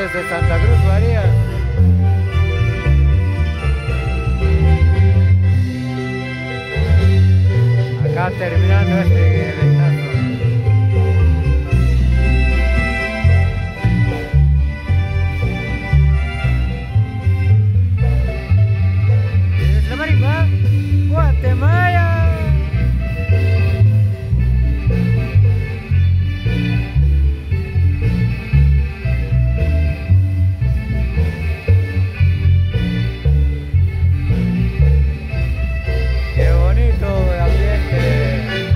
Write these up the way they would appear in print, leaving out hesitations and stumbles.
desde Santa Cruz, María. Acá terminando este eventazo. La maripa, Guatemala. Qué bonito el ambiente.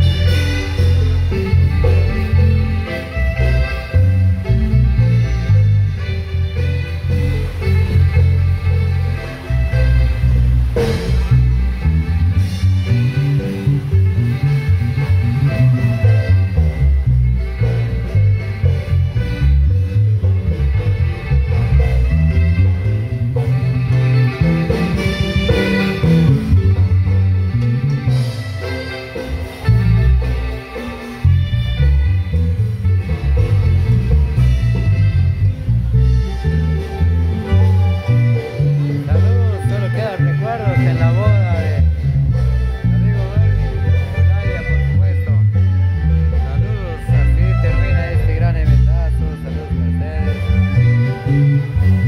En la boda de amigo Bernie, Olaya, por supuesto. Saludos, así termina este gran eventazo. Saludos a ustedes.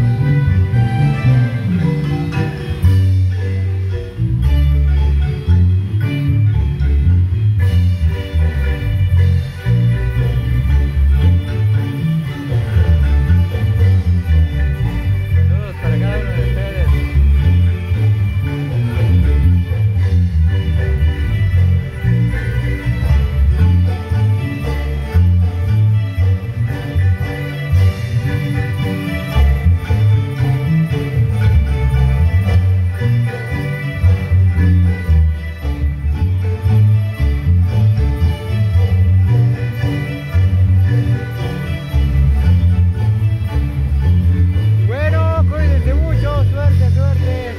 Saludos para cada uno de ustedes. Bueno, cuídense mucho, suerte, suerte.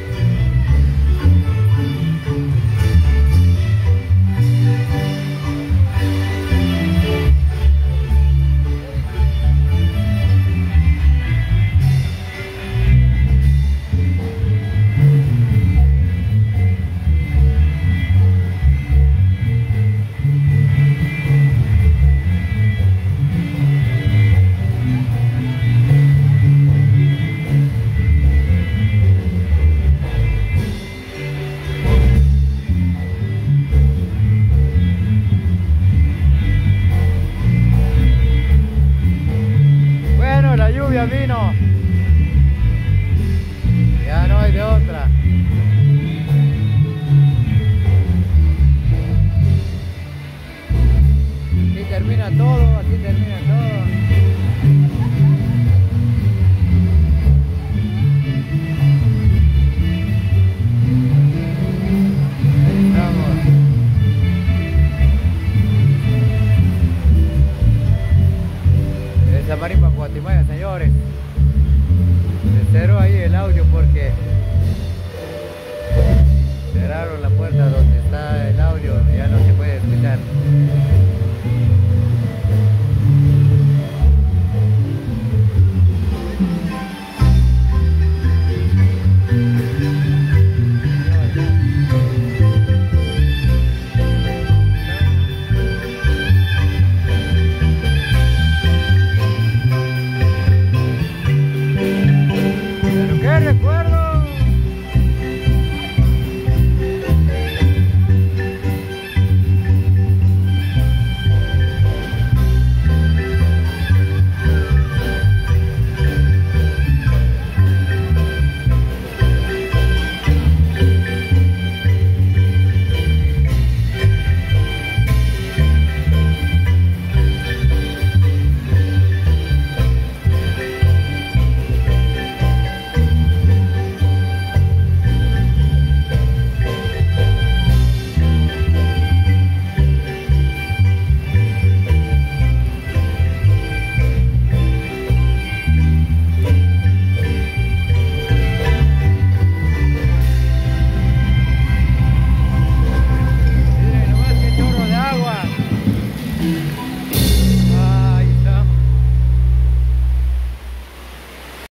Bueno, la lluvia vino. Ya no hay de otra. Aquí termina todo, aquí termina todo. Ahí estamos. Esa marimba Guatemala, señores. Se cerró ahí el audio porque cerraron la puerta donde está el audio, ya no se puede escuchar.